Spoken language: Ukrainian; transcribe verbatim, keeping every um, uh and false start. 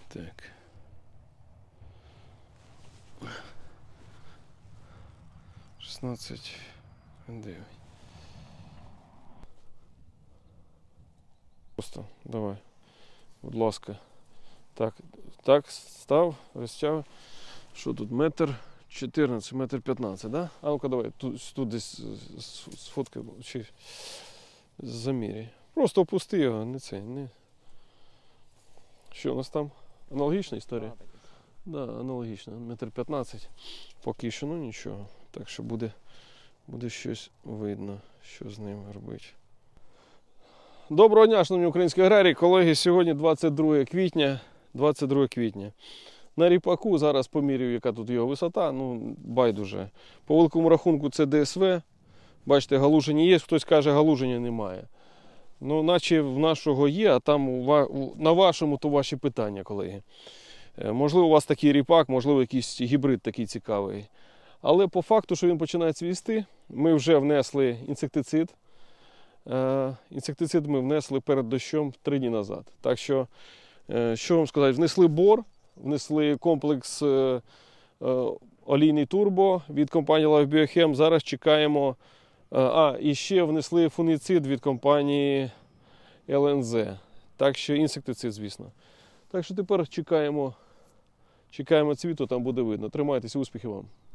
Так. шістнадцять дев'ять. Просто давай, будь ласка. Так, так, став, розтяг. Що тут? Метр чотирнадцять, метр п'ятнадцять, да? А ну-ка давай, тут, тут десь сфоткай, чи заміряй. Просто опусти його, не це, не. Що у нас там? Аналогічна історія? Так, да, аналогічна. Метр п'ятнадцять. Поки що, ну нічого. Так що буде, буде щось видно, що з ним робити. Доброго дня, шановні українські аграрії, колеги, сьогодні двадцять друге квітня. двадцять друге квітня. На ріпаку зараз помірюю, яка тут його висота, ну байдуже. По великому рахунку це Д С В. Бачите, галуження є, хтось каже, галуження немає. Ну, наче в нашого є, а там на вашому то ваші питання, колеги. Можливо, у вас такий ріпак, можливо, якийсь гібрид такий цікавий. Але по факту, що він починає цвісти, ми вже внесли інсектицид. Інсектицид ми внесли перед дощом три дні назад. Так що, що вам сказати, внесли бор, внесли комплекс олійний турбо від компанії Life Biochem. Зараз чекаємо, а, і ще внесли фунгіцид від компанії Л Н З. Так що інсектицид, звісно. Так що тепер чекаємо, чекаємо цвіту, там буде видно. Тримайтеся, успіхів вам!